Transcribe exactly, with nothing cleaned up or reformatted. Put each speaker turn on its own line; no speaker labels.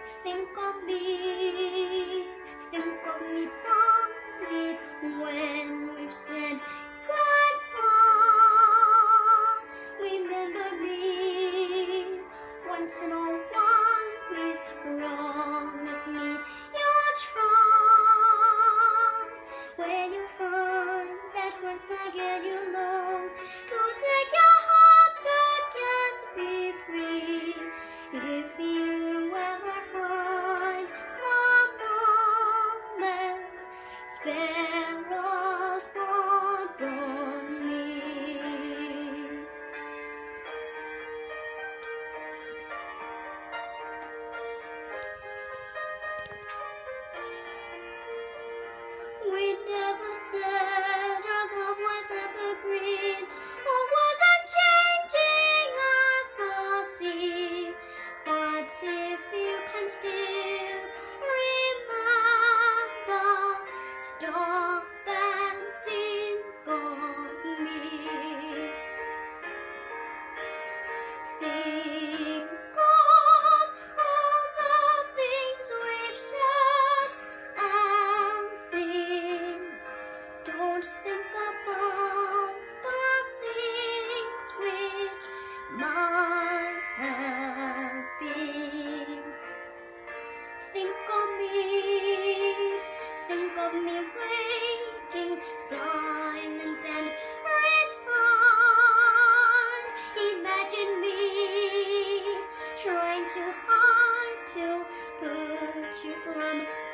Think of me, think of me fondly when we've said goodbye. Remember me once in a while, please promise me you'll try. When you find that once again you long to take your heart back and be free, if you ever find a moment, spare a thought for me. We never said our love was evergreen or was unchanging as the sea. But if you can still remember, stop and think of me. Think of all the things we've shared and seen. Don't think about the things which might have been. Think of me, think of me waking, silent and resigned. Imagine me trying too hard to put you from